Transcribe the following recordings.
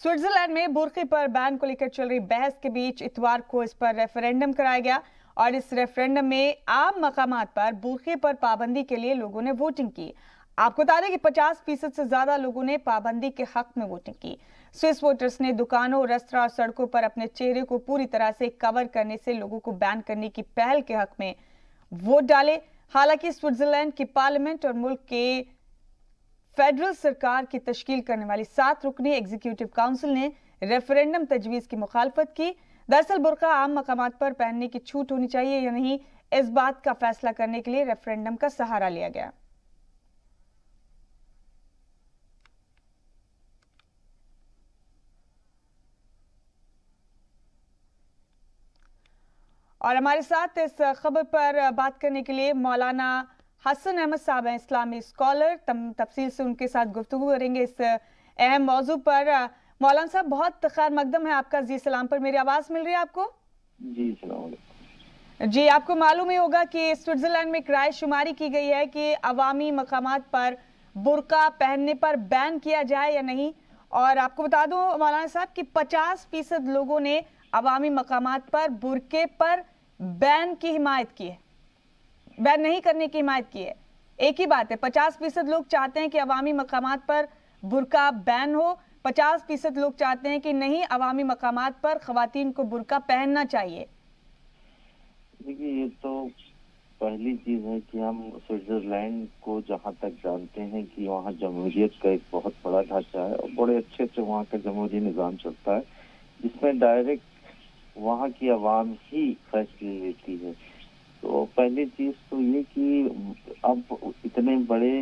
Switzerland में Burke पर ban को लेकर चल रही बहस के बीच इतवार को इस पर रेफरेंडम कराया गया और इस रेफरेंडम में आम मकामात पर बुर्के पर पाबंदी के लिए लोगों ने वोटिंग की। आपको बता दें कि 50% से ज्यादा लोगों ने पाबंदी के हक में वोटिंग की। स्विस वोटर्स ने दुकानों, रेस्तरां और सड़कों पर अपने चेहरे को पूरी तरह से कवर करने से लोगों को बैन करने की पहल के हक में वोट डाले। हालांकि स्विट्जरलैंड की पार्लियामेंट और मुल्क के फेडरल सरकार की तश्कील करने वाली 7 रुकनी एग्जीक्यूटिव काउंसिल ने रेफरेंडम तजवीज की मुखालफत की। दरअसल बुर्का आम मकामात पर पहनने की छूट होनी चाहिए या नहीं, इस बात का फैसला करने के लिए रेफरेंडम का सहारा लिया गया। और हमारे साथ इस खबर पर बात करने के लिए मौलाना हसन अहमद साहब हैं, इस्लामी स्कॉलर। तफसील से उनके साथ गुफ्तगू करेंगे इस अहम मौजू पर। मौलाना साहब, बहुत खैर मकदम है आपका जी सलाम पर। मेरी आवाज मिल रही है आपको? जी सलाम। जी, आपको मालूम ही होगा कि स्विट्जरलैंड में एक राय शुमारी की गई है कि अवामी मकामात पर बुर्का पहनने पर बैन किया जाए या नहीं। और आपको बता दूं मौलाना साहब कि 50% लोगों ने अवामी मकामात पर बुर्के पर बैन की हिमायत की है, बैन नहीं करने की हिमायत की है। एक ही बात है, 50% लोग चाहते हैं कि अवामी मकामात पर बुर्का बैन हो, 50% लोग चाहते हैं कि नहीं, अवामी मकामात पर खवातीन को बुर्का पहनना चाहिए। देखिए, ये तो पहली चीज है कि हम स्विट्जरलैंड को जहाँ तक जानते हैं कि वहाँ जमहूरियत का एक बहुत बड़ा ढांचा है और बड़े अच्छे से वहाँ का जमहूरी निज़ाम चलता है, जिसमें डायरेक्ट वहाँ की आवाम ही फैसले लेती है। तो पहली चीज तो ये कि अब इतने बड़े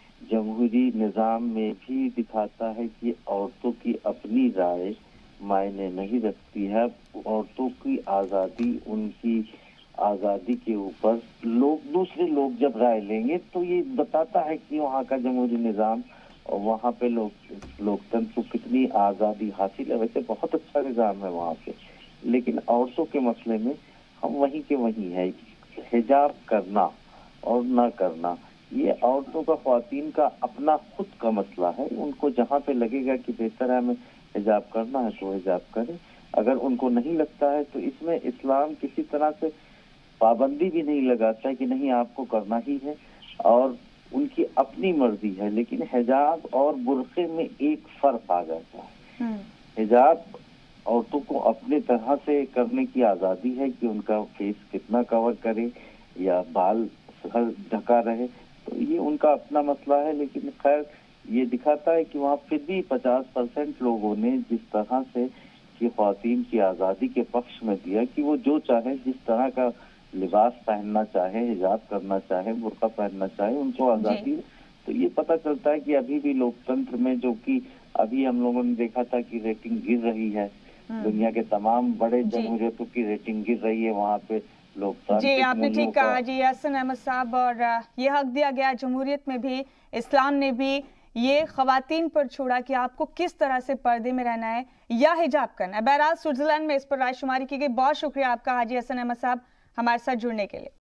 जमहूरी निज़ाम में भी दिखाता है कि औरतों की अपनी राय मायने नहीं रखती है। औरतों की आज़ादी, उनकी आज़ादी के ऊपर दूसरे लोग जब राय लेंगे तो ये बताता है कि वहाँ का जमहूरी निज़ाम और वहाँ पे लोकतंत्र को कितनी आज़ादी हासिल है। वैसे बहुत अच्छा निज़ाम है वहाँ पे, लेकिन औरतों के मसले में हम वहीं के वहीं है। हिजाब करना और ना करना ये औरतों का, ख्वातीन का अपना खुद का मसला है। उनको जहाँ पे लगेगा कि बेहतर है हमें हिजाब करना है तो हिजाब करें। अगर उनको नहीं लगता है तो इसमें इस्लाम किसी तरह से पाबंदी भी नहीं लगाता है कि नहीं आपको करना ही है, और उनकी अपनी मर्जी है। लेकिन हिजाब और बुर्के में एक फर्क आ जाता है। हिजाब औरतों को अपने तरह से करने की आज़ादी है कि उनका फेस कितना कवर करे या बाल सर ढका रहे, तो ये उनका अपना मसला है। लेकिन खैर ये दिखाता है कि वहाँ फिर भी 50% लोगों ने जिस तरह से कि ख्वातीन की आज़ादी के पक्ष में दिया कि वो जो चाहे, जिस तरह का लिबास पहनना चाहे, हिजाब करना चाहे, बुर्का पहनना चाहे, उनको आज़ादी। तो ये पता चलता है कि अभी भी लोकतंत्र में, जो कि अभी हम लोगों ने देखा था कि रेटिंग गिर रही है, दुनिया के तमाम बड़े जमहूरियतों की रेटिंग गिर रही है, वहाँ पे लोकतंत्र। जी, आपने ठीक कहा जी हसन अहमद साहब। और ये हक दिया गया जमहूरियत में भी, इस्लाम ने भी ये खवातीन पर छोड़ा कि आपको किस तरह से पर्दे में रहना है या हिजाब करना है। बहरहाल स्विट्जरलैंड में इस पर राय शुमारी की गई। बहुत शुक्रिया आपका हाजी हसन अहमद साहब हमारे साथ जुड़ने के लिए।